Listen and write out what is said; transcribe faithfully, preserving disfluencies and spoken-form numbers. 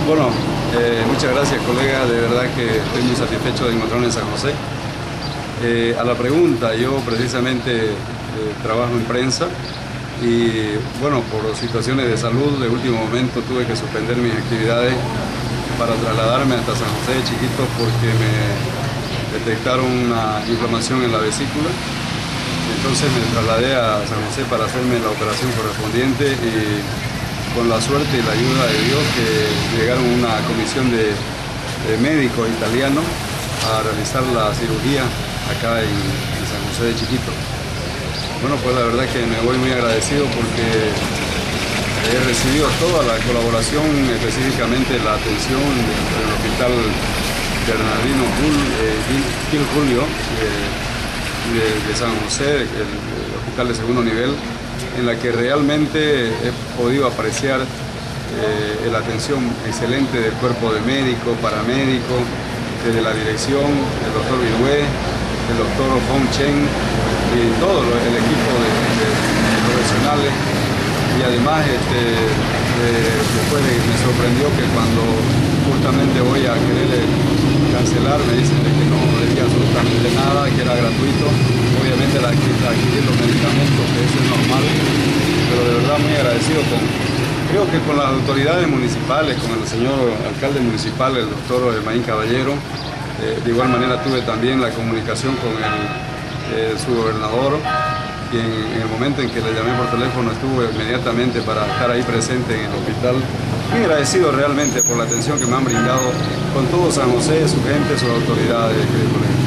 Bueno, eh, muchas gracias, colega. De verdad que estoy muy satisfecho de encontrarme en San José. Eh, a la pregunta, yo precisamente eh, trabajo en prensa y, bueno, por situaciones de salud de último momento tuve que suspender mis actividades para trasladarme hasta San José de Chiquitos porque me detectaron una inflamación en la vesícula. Entonces me trasladé a San José para hacerme la operación correspondiente y con la suerte y la ayuda de Dios que llegaron una comisión de, de médicos italianos a realizar la cirugía acá en, en San José de Chiquitos. Bueno, pues la verdad que me voy muy agradecido porque he recibido toda la colaboración, específicamente la atención del hospital Bernardino Gil, eh, Gil Julio eh, de, de San José, el, el hospital de segundo nivel, en la que realmente he podido apreciar eh, la atención excelente del cuerpo de médicos, paramédicos, desde la dirección, el doctor Virué, el doctor Hong Chen y todo el equipo de, de, de profesionales. Y además este, eh, después de, me sorprendió que cuando justamente voy a querer cancelar me dicen de que no decía absolutamente nada, que era gratuito. Obviamente la adquirir los medicamentos, que eso es normal, pero de verdad muy agradecido con, creo que con las autoridades municipales, con el señor alcalde municipal, el doctor Emaín Caballero. Eh, de igual manera tuve también la comunicación con el, eh, su gobernador, quien en el momento en que le llamé por teléfono estuvo inmediatamente para estar ahí presente en el hospital. Muy agradecido realmente por la atención que me han brindado con todo San José, su gente, sus autoridades, querido colega.